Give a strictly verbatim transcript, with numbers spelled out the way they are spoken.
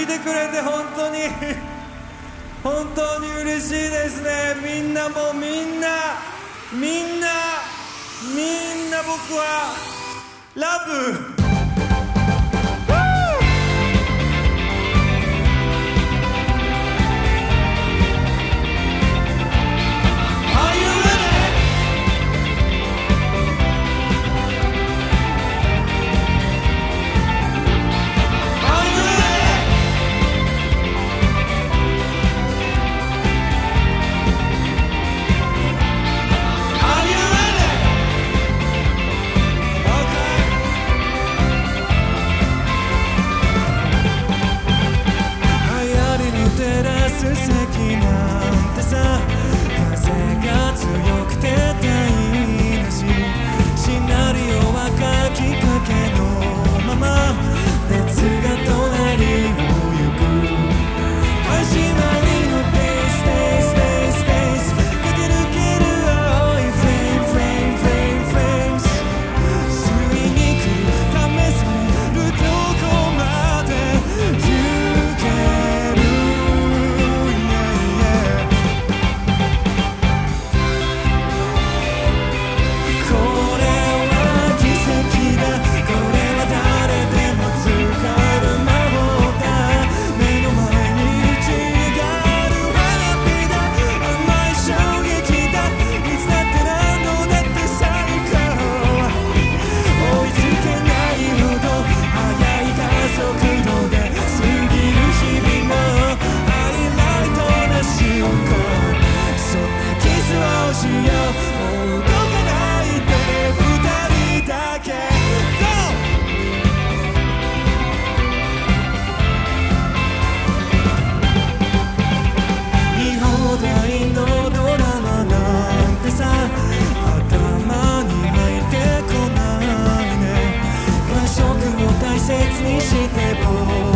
いてくれて本当に本当に嬉しいですね。みんなもうみんなみんなみんな僕はラブ。席なんてさ、風が強くて台無し、シナリオは書きかけのまま熱が隣を行く。始まりのペースペースペースペース駆け抜ける青いフレームフレームフレームフレームス、吸いに来る試されるどこまで行ける。大切にして僕